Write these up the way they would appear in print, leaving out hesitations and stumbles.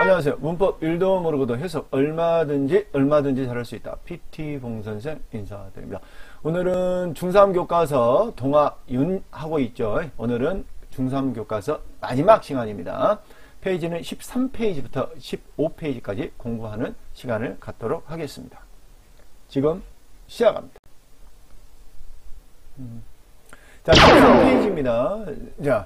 안녕하세요. 문법 1도 모르고도 해석 얼마든지 잘할 수 있다. PT 봉선생 인사드립니다. 오늘은 중3 교과서 동아윤 하고 있죠. 오늘은 중3 교과서 마지막 시간입니다. 페이지는 13페이지부터 15페이지까지 공부하는 시간을 갖도록 하겠습니다. 지금 시작합니다. 자, 13페이지입니다. 자,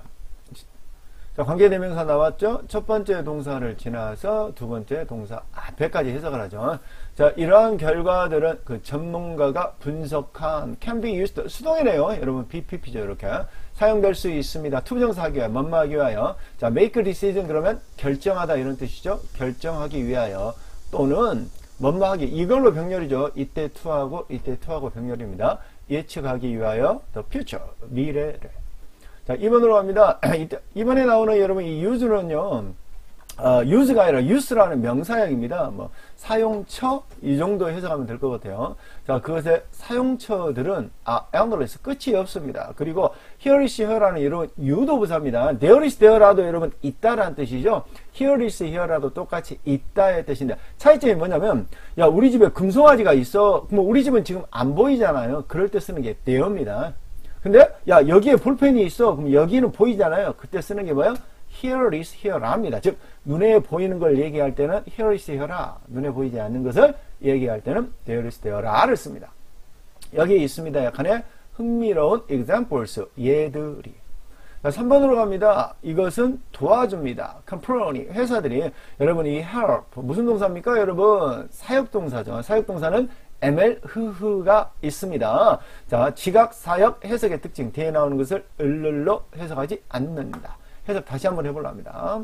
관계대명사 나왔죠? 첫 번째 동사를 지나서 두 번째 동사 앞에까지 해석을 하죠. 자, 이러한 결과들은 그 전문가가 분석한 can be used, 수동이네요. 여러분, BPP죠. 이렇게. 사용될 수 있습니다. 투부정사 하기 위하여, 뭐뭐하기 위하여. 자, make a decision 그러면 결정하다 이런 뜻이죠. 결정하기 위하여. 또는 뭐뭐하기. 이걸로 병렬이죠. 이때 to하고 이때 to하고 병렬입니다. 예측하기 위하여 the future, 미래를. 자, 2번으로 갑니다. 이번에 나오는 여러분 이 use는요, use가 아니라 use라는 명사형입니다. 뭐, 사용처? 이 정도 해석하면 될 것 같아요. 자, 그것의 사용처들은, endless, 끝이 없습니다. 그리고 here is here라는 여러분, 유도부사입니다. there is there라도 여러분, 있다라는 뜻이죠. here is here라도 똑같이 있다의 뜻인데, 차이점이 뭐냐면, 야, 우리 집에 금송아지가 있어. 뭐, 우리 집은 지금 안 보이잖아요. 그럴 때 쓰는 게 there입니다. 근데 야 여기에 볼펜이 있어. 그럼 여기는 보이잖아요. 그때 쓰는 게 뭐예요? Here is here랍니다. 즉 눈에 보이는 걸 얘기할 때는 here is here라. 눈에 보이지 않는 것을 얘기할 때는 there is there라를 씁니다. 여기 있습니다. 약간의 흥미로운 examples, 예들이. 자, 3번으로 갑니다. 이것은 도와줍니다. company, 회사들이. 여러분 이 help 무슨 동사입니까? 여러분 사역동사죠. 사역동사는 ML 흐흐가 있습니다. 자, 지각, 사역, 해석의 특징 뒤에 나오는 것을 을로 해석하지 않는다. 해석 다시 한번 해보려 합니다.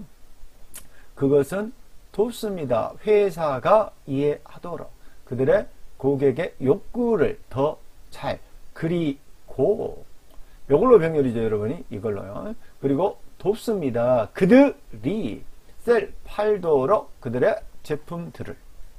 그것은 돕습니다. 회사가 이해하도록 그들의 고객의 욕구를 더 잘 그리고 이걸로 병렬이죠, 여러분이 이걸로요. 그리고 돕습니다. 그들이 팔도록 그들의 제품들을.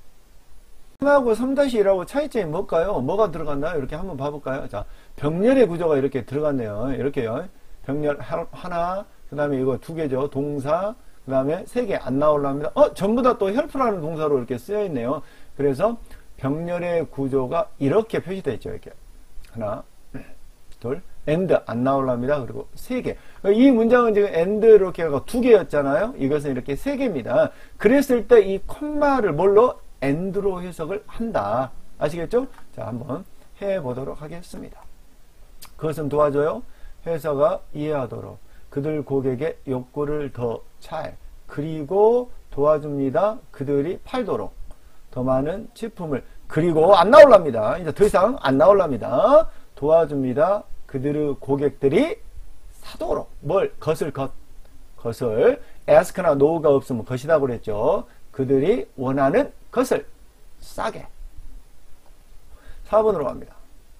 3하고 3-1하고 차이점이 뭘까요? 뭐가 들어갔나요? 이렇게 한번 봐볼까요? 자, 병렬의 구조가 이렇게 들어갔네요. 이렇게요. 병렬 하나, 그 다음에 이거 두 개죠. 동사, 그 다음에 세 개 안 나오려 합니다. 전부 다 또 help라는 동사로 이렇게 쓰여 있네요. 그래서 병렬의 구조가 이렇게 표시되어 있죠. 이렇게. 하나, 둘, and 안 나오려 합니다. 그리고 세 개. 이 문장은 지금 and 이렇게 두 개였잖아요. 이것은 이렇게 세 개입니다. 그랬을 때 이 콤마를 뭘로? and로 해석을 한다. 아시겠죠? 자, 한번 해보도록 하겠습니다. 그것은 도와줘요. 회사가 이해하도록 그들 고객의 욕구를 더 잘 그리고 도와줍니다. 그들이 팔도록 더 많은 제품을 그리고 안 나올랍니다. 이제 더 이상 안 나올랍니다. 도와줍니다. 그들의 고객들이 사도록 뭘? 것을 ask나 no가 없으면 것이라고 그랬죠. 그들이 원하는 것을 싸게. 4번으로 갑니다.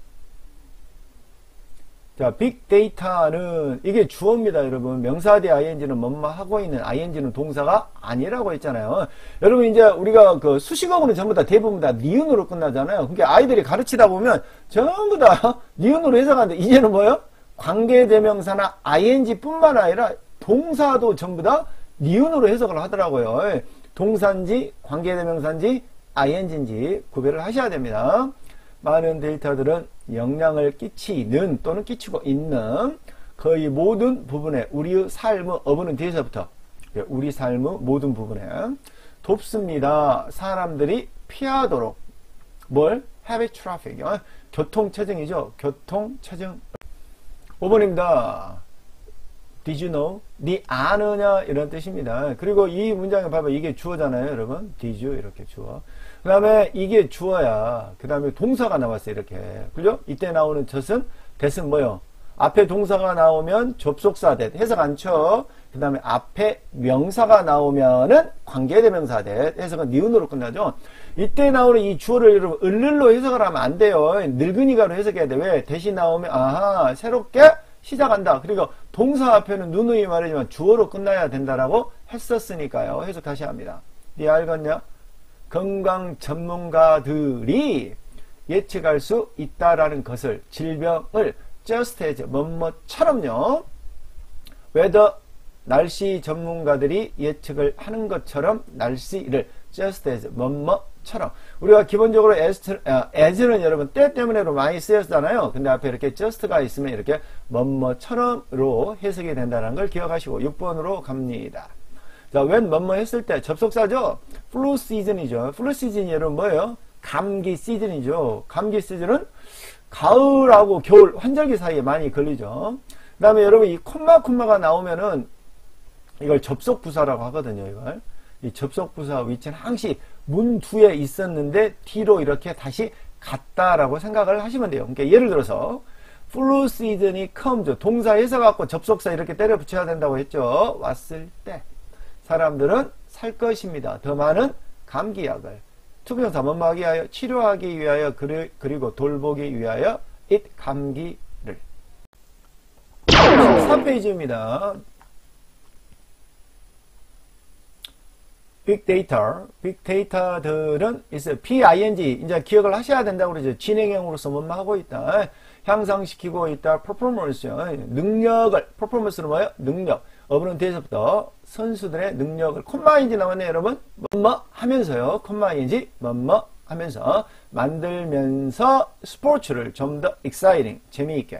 자, 빅데이터는 이게 주어입니다, 여러분. 명사 뒤에 ing는 뭐뭐 하고 있는 ing는 동사가 아니라고 했잖아요. 여러분 이제 우리가 그 수식어구는 전부 다 대부분 다 니은으로 끝나잖아요. 그러니까 아이들이 가르치다 보면 전부 다 니은으로 해석하는데 이제는 뭐예요? 관계대명사나 ing뿐만 아니라 동사도 전부 다 니은으로 해석을 하더라고요. 동사인지 관계대명사인지 ing인지 구별을 하셔야 됩니다. 많은 데이터들은 영향을 끼치는 또는 끼치고 있는 거의 모든 부분에 우리의 삶의 어부는 뒤에서부터 우리 삶의 모든 부분에 돕습니다. 사람들이 피하도록 뭘? heavy traffic. 교통체증이죠. 교통체증. 5번입니다. Did you know? 네 아느냐 이런 뜻입니다. 그리고 이 문장에 봐봐. 이게 주어잖아요, 여러분. Did you 이렇게 주어. 그 다음에 이게 주어야. 그 다음에 동사가 나왔어요, 이렇게. 그죠? 이때 나오는 젖은 that은 뭐요? 앞에 동사가 나오면 접속사 that. 해석 안 쳐. 그 다음에 앞에 명사가 나오면은 관계대명사 that. 해석은 니은으로 끝나죠. 이때 나오는 이 주어를 여러분 을로 해석을 하면 안 돼요. 늙은이가로 해석해야 돼. 왜? 대신 나오면 아하 새롭게 시작한다. 그리고 동사 앞에는 누누이 말하지만 주어로 끝나야 된다라고 했었으니까요. 해석 다시 합니다. 네 알겠냐? 건강 전문가들이 예측할 수 있다라는 것을 질병을 just as 뭐뭐처럼요. whether 날씨 전문가들이 예측을 하는 것처럼 날씨를 just as 뭐뭐처럼 우리가 기본적으로 as는 여러분 때 때문에로 많이 쓰였잖아요. 근데 앞에 이렇게 just가 있으면 이렇게 뭐뭐처럼으로 해석이 된다는 걸 기억하시고 6번으로 갑니다. 자, when 뭐뭐 했을 때 접속사죠. flu season이죠. flu season이 여러분 뭐예요? 감기 시즌이죠. 감기 시즌은 가을하고 겨울 환절기 사이에 많이 걸리죠. 그 다음에 여러분 이 콤마가 나오면은 이걸 접속부사라고 하거든요. 이걸 이 접속부사 위치는 항시 문 뒤에 있었는데 뒤로 이렇게 다시 갔다라고 생각을 하시면 돼요. 그러니까 예를 들어서 flu season이 comes 동사에서 갖고 접속사 이렇게 때려 붙여야 된다고 했죠. 왔을 때 사람들은 살 것입니다. 더 많은 감기약을 투부정사 뭐뭐하기 위하여 치료하기 위하여 그리고 돌보기 위하여 it 감기를 13페이지입니다. 빅데이터들은 있어요. PING 이제 기억을 하셔야 된다고 그러죠. 진행형으로서 뭐뭐 하고 있다. 향상시키고 있다. 퍼포먼스요. 능력을 퍼포먼스는 뭐예요? 능력. 어브는 뒤에서부터 선수들의 능력을 콤마인지 나왔네요. 여러분 뭐뭐 하면서요. 콤마인지 뭐뭐 하면서 만들면서 스포츠를 좀 더 exciting 재미있게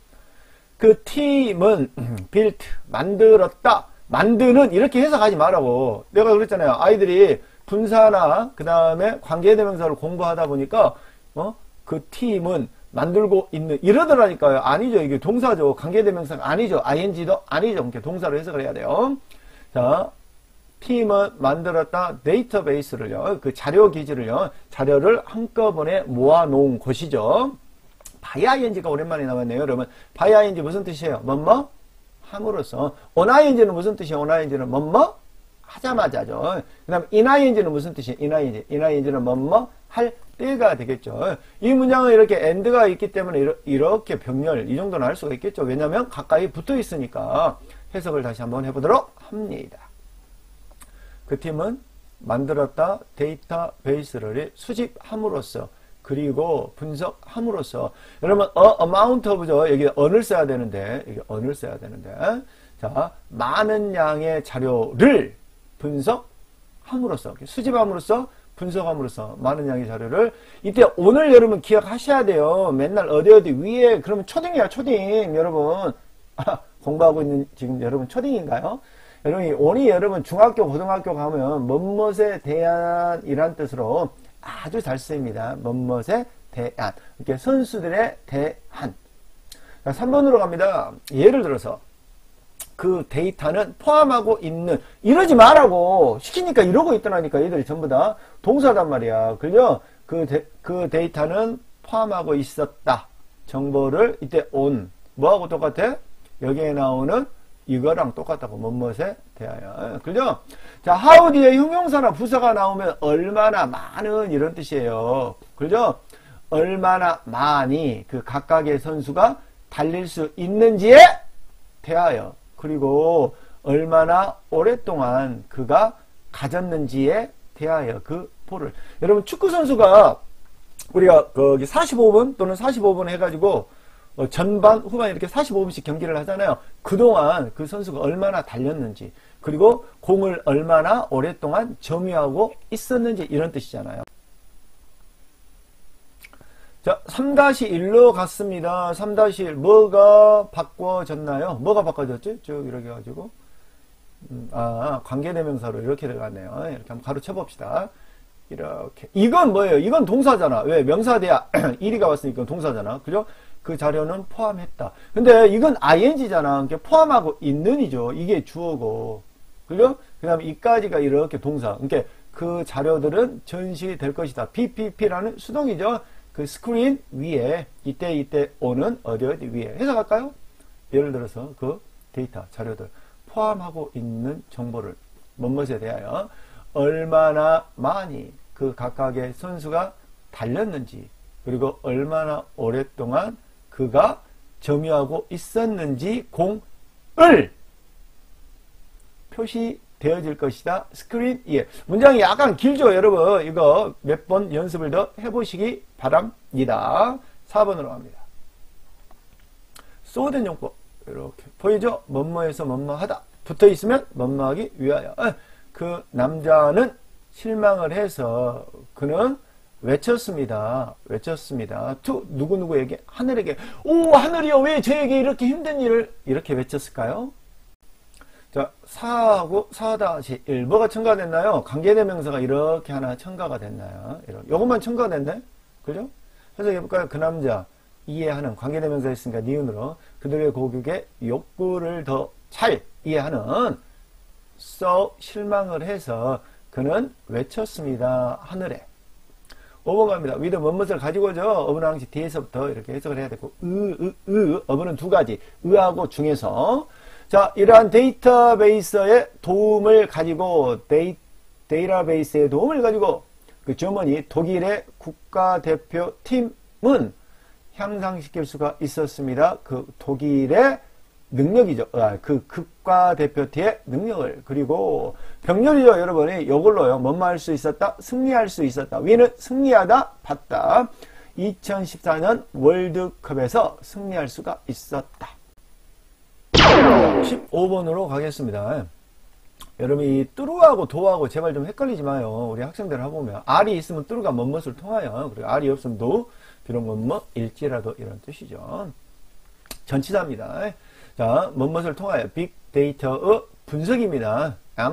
그 팀은 built 만들었다. 만드는 이렇게 해석하지 말라고. 내가 그랬잖아요. 아이들이 분사나 그 다음에 관계대명사를 공부하다 보니까 그 팀은 만들고 있는 이러더라니까요. 아니죠. 이게 동사죠. 관계대명사가 아니죠. ing도 아니죠. 그러니까 동사로 해석을 해야 돼요. 자, 팀은 만들었다. 데이터베이스를요. 그 자료 기지를요. 자료를 한꺼번에 모아놓은 곳이죠. bying가 오랜만에 나왔네요. 여러분 bying 무슨 뜻이에요? 뭐뭐 함으로써. oning는 무슨 뜻이에요? oning는 뭐뭐 하자마자죠. 그 다음 ining는 무슨 뜻이에요? ining는 뭐뭐 할 때가 되겠죠. 이 문장은 이렇게 and가 있기 때문에 이렇게 병렬 이 정도는 할 수가 있겠죠. 왜냐하면 가까이 붙어 있으니까. 해석을 다시 한번 해보도록 합니다. 그 팀은 만들었다. 데이터베이스를 수집함으로써 그리고 분석함으로써 여러분 amount of죠. 여기 on을 써야 되는데 여기 on을 써야 되는데 자 많은 양의 자료를 분석함으로써 수집함으로써 분석함으로써 많은 양의 자료를 이때 오늘 여러분 기억하셔야 돼요. 맨날 어디 위에 그러면 초딩이야 초딩 여러분 공부하고 있는 지금 여러분 초딩인가요? 여러분 오늘 여러분 중학교 고등학교 가면 뭐뭇에 대한이란 뜻으로 아주 잘 쓰입니다. 뭐뭇에 대한 이렇게 선수들에 대한 자, 3번으로 갑니다. 예를 들어서 그 데이터는 포함하고 있는 이러지 말라고 시키니까 이러고 있더라니까 얘들이 전부 다 동사단 말이야. 그죠? 그 데이터는 포함하고 있었다. 정보를 이때 on 뭐하고 똑같아? 여기에 나오는 이거랑 똑같다고 뭐뭇에 대하여 그죠? 자 how 뒤에 형용사나 부사가 나오면 얼마나 많은 이런 뜻이에요. 그죠? 얼마나 많이 그 각각의 선수가 달릴 수 있는지에 대하여 그리고 얼마나 오랫동안 그가 가졌는지에 대하여 그 볼을 여러분 축구 선수가 우리가 거기 45분 또는 45분 해가지고 전반 후반 이렇게 45분씩 경기를 하잖아요. 그동안 그 선수가 얼마나 달렸는지 그리고 공을 얼마나 오랫동안 점유하고 있었는지 이런 뜻이잖아요. 자 3-1로 갔습니다. 3-1 뭐가 바꿔졌나요? 뭐가 바꿔졌지? 쭉 이렇게 해가지고 관계대명사로 이렇게 들어갔네요. 이렇게 한번 가로쳐 봅시다. 이렇게 이건 뭐예요? 이건 동사잖아. 왜? 명사대야 1위가 왔으니까 동사잖아. 그죠? 그 자료는 포함했다. 근데 이건 ing잖아. 그러니까 포함하고 있는이죠. 이게 주어고. 그죠? 그 다음에 이까지가 이렇게 동사. 그러니까 그 자료들은 전시될 것이다. PPP라는 수동이죠. 그 스크린 위에 이때 오는 어디 위에 해석할까요? 예를 들어서 그 데이터 자료들 포함하고 있는 정보를 뭐뭇에 대하여 얼마나 많이 그 각각의 선수가 달렸는지 그리고 얼마나 오랫동안 그가 점유하고 있었는지 공을 표시되어질 것이다. 스크린 위에. 문장이 약간 길죠, 여러분. 이거 몇 번 연습을 더 해보시기 바랍니다. 4번으로 갑니다. 소된 용법. 이렇게 보이죠? 뭐뭐에서 뭐뭐 하다. 붙어 있으면 뭐뭐하기 위하여. 그 남자는 실망을 해서 그는 외쳤습니다. to 누구누구에게, 하늘에게. 오, 하늘이여, 왜 저에게 이렇게 힘든 일을 이렇게 외쳤을까요? 자, 4-1 뭐가 첨가됐나요? 관계대명사가 이렇게 하나 첨가가 됐나요? 요것만 첨가가 됐네? 그죠? 해석해볼까요? 그 남자 이해하는, 관계대명사 있으니까 니은으로 그들의 고객의 욕구를 더 잘 이해하는 so 실망을 해서 그는 외쳤습니다. 하늘에. 5번 갑니다. with 뭐뭇을 가지고죠. 어부는 항시 뒤에서부터 이렇게 해석을 해야 되고, 어부는 두 가지, 의하고 중에서. 자, 이러한 데이터베이스의 도움을 가지고, 데이터베이스의 도움을 가지고, 그 저머니 독일의 국가대표팀은 향상시킬 수가 있었습니다. 그 독일의 능력이죠. 그 국가대표팀의 능력을. 그리고 병렬이죠. 여러분이 이걸로요. 뭐뭐 할 수 있었다? 승리할 수 있었다. 위는 승리하다, 봤다. 2014년 월드컵에서 승리할 수가 있었다. 15번으로 가겠습니다. 여러분 이 뚜루하고 도하고 제발 좀 헷갈리지 마요. 우리 학생들 해보면 R이 있으면 뚜루가 뭐뭇을 통하여, 그리고 R이 없으면 도, 비록 뭐뭐일지라도 이런 뜻이죠. 전치사입니다. 자, 뭐뭇을 통하여 빅데이터의 분석입니다.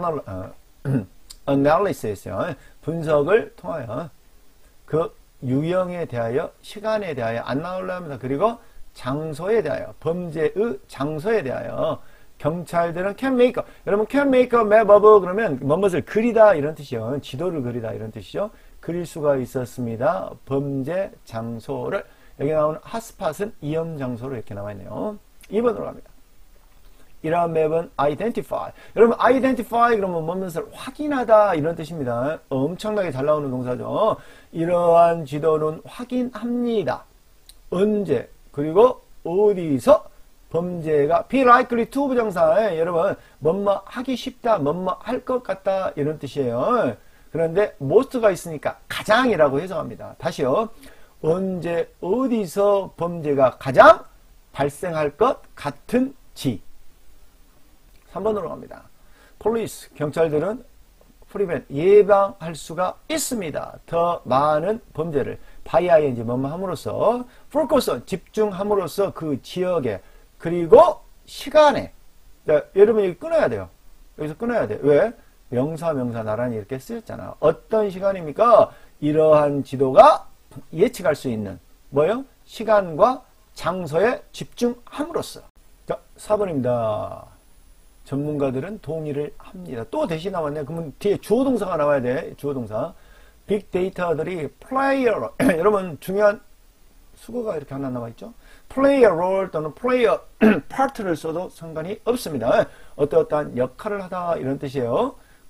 analysis요. 분석을 통하여 그 유형에 대하여, 시간에 대하여 안 나오려 합니다. 그리고 장소에 대하여, 범죄의 장소에 대하여. 경찰들은 can make, 여러분 can make a map of 그러면 뭐뭇을 그리다 이런 뜻이요. 지도를 그리다 이런 뜻이죠. 그릴 수가 있었습니다. 범죄 장소를. 여기 나오는 핫스팟은 위험 장소로 이렇게 나와 있네요. 2번으로 갑니다. 이러한 맵은 identify. 여러분 identify 그러면 뭐뭇을 확인하다 이런 뜻입니다. 엄청나게 잘 나오는 동사죠. 이러한 지도는 확인합니다. 언제, 그리고 어디서 범죄가 be likely to 부정사에 여러분 뭐뭐 하기 쉽다, 뭐뭐 할 것 같다 이런 뜻이에요. 그런데 most가 있으니까 가장이라고 해석합니다. 다시요. 언제 어디서 범죄가 가장 발생할 것 같은지. 3번으로 갑니다. police 경찰들은 prevent 예방할 수가 있습니다. 더 많은 범죄를 by ing 뭐뭐 함으로써 focus 집중함으로써 그 지역에, 그리고 시간에. 자, 여러분 여기 끊어야 돼요. 여기서 끊어야 돼. 왜? 명사 나란히 이렇게 쓰였잖아. 어떤 시간입니까? 이러한 지도가 예측할 수 있는 뭐요? 시간과 장소에 집중함으로써. 자, 4번입니다. 전문가들은 동의를 합니다. 또 대신 나왔네. 그러면 뒤에 주어동사가 나와야 돼. 주어동사. 빅데이터들이 플레이어 여러분 중요한 수거가 이렇게 하나 나와 있죠. play a role 또는 play a part를 써도 상관이 없습니다. 어떠한 역할을 하다 이런 뜻이에요.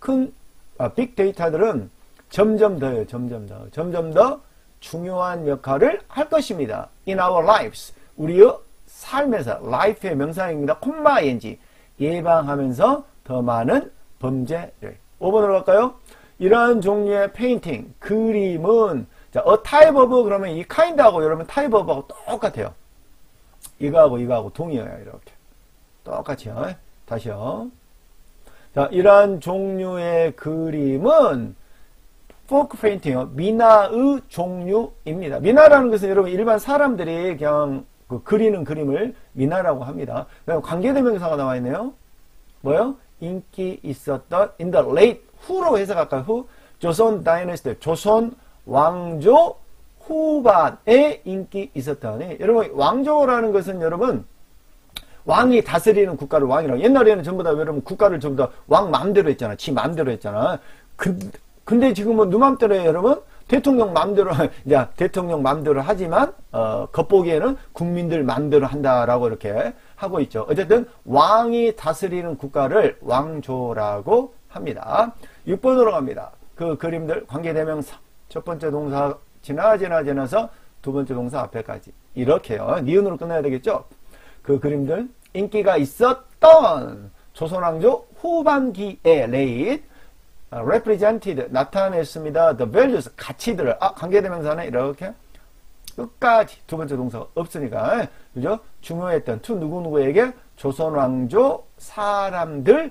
빅데이터들은 점점 더 중요한 역할을 할 것입니다. in our lives 우리의 삶에서 life의 명사입니다. 콤마 ing 예방하면서 더 많은 범죄를. 5번으로 갈까요? 이러한 종류의 페인팅 그림은 자, a type of 그러면 이 kind하고 여러분 type of하고 똑같아요. 이거하고 동의어요. 이렇게 똑같이요. 다시요. 자, 이러한 종류의 그림은 folk painting 미나의 종류입니다. 미나라는 것은 여러분 일반 사람들이 그냥 그 그리는 그림을 미나라고 합니다. 그다음 관계대명사가 나와 있네요. 뭐요? 인기 있었던 in the late 후로 해석할까요? 후 조선 다이너스티 조선 왕조 후반에 인기 있었다니. 여러분 왕조라는 것은 여러분 왕이 다스리는 국가를 왕이라고. 옛날에는 전부 다 여러분 국가를 전부 다 왕 마음대로 했잖아. 지 마음대로 했잖아. 근데 지금은 누 마음대로 해요, 여러분? 대통령 마음대로 이제 대통령 마음대로 하지만 겉보기에는 국민들 마음대로 한다라고 이렇게 하고 있죠. 어쨌든 왕이 다스리는 국가를 왕조라고 합니다. 6번으로 갑니다. 그 그림들 관계대명사 첫 번째 동사 지나서 두 번째 동사 앞에까지 이렇게요. 니은으로 끝나야 되겠죠. 그 그림들 인기가 있었던 조선왕조 후반기에 late represented 나타냈습니다. the values 가치들을 관계대명사는 이렇게 끝까지 두 번째 동사가 없으니까 그죠? 중요했던 to 누구누구에게 조선왕조 사람들에게.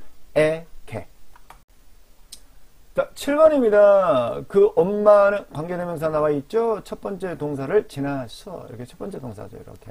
자, 7번입니다. 그 엄마는 관계대명사 나와 있죠? 첫 번째 동사를 지나서. 이렇게 첫 번째 동사죠. 이렇게.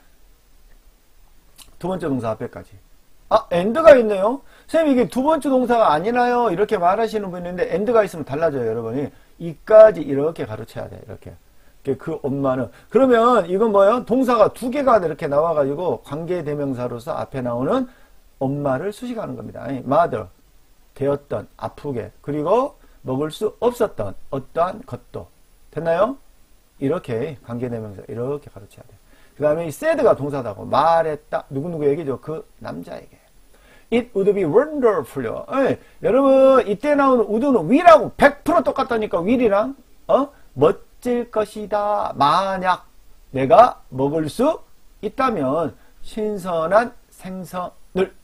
두 번째 동사 앞에까지. 아, and가 있네요. 선생님, 이게 두 번째 동사가 아니나요? 이렇게 말하시는 분이 있는데, and가 있으면 달라져요, 여러분이. 이까지 이렇게 가르쳐야 돼, 이렇게. 그 엄마는. 그러면 이건 뭐예요? 동사가 두 개가 이렇게 나와가지고 관계대명사로서 앞에 나오는 엄마를 수식하는 겁니다. 아니, mother. 되었던, 아프게. 그리고 먹을 수 없었던 어떠한 것도. 됐나요? 이렇게 관계대명사, 이렇게 가르쳐야 돼. 그 다음에 이 said가 동사다고. 말했다. 누구누구 얘기죠? 그 남자에게. It would be wonderful요. 여러분, 이때 나오는 would는 will하고 100% 똑같다니까, will이랑, 멋질 것이다. 만약 내가 먹을 수 있다면, 신선한 생선을.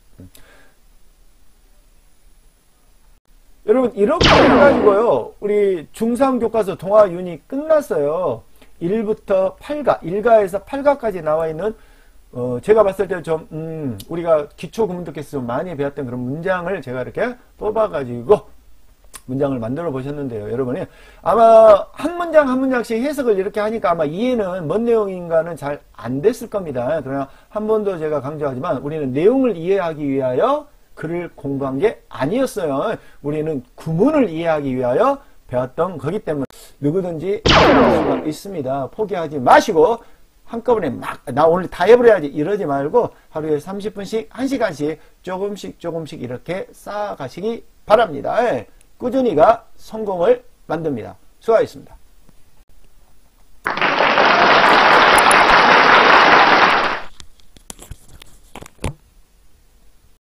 여러분, 이렇게 해가지고요, 우리 중3 교과서 동화 유닛 끝났어요. 1부터 8가, 1가에서 8가까지 나와 있는, 제가 봤을 때 좀, 우리가 기초 구문독해서 좀 많이 배웠던 그런 문장을 제가 이렇게 뽑아가지고 문장을 만들어 보셨는데요. 여러분이 아마 한 문장 한 문장씩 해석을 이렇게 하니까 아마 이해는 뭔 내용인가는 잘 안 됐을 겁니다. 그러나 한 번 더 제가 강조하지만 우리는 내용을 이해하기 위하여 글을 공부한 게 아니었어요. 우리는 구문을 이해하기 위하여 배웠던 거기 때문에 누구든지 할 수가 있습니다. 포기하지 마시고 한꺼번에 막 나 오늘 다 해버려야지 이러지 말고 하루에 30분씩 1시간씩 조금씩 이렇게 쌓아가시기 바랍니다. 꾸준히가 성공을 만듭니다. 수고하셨습니다.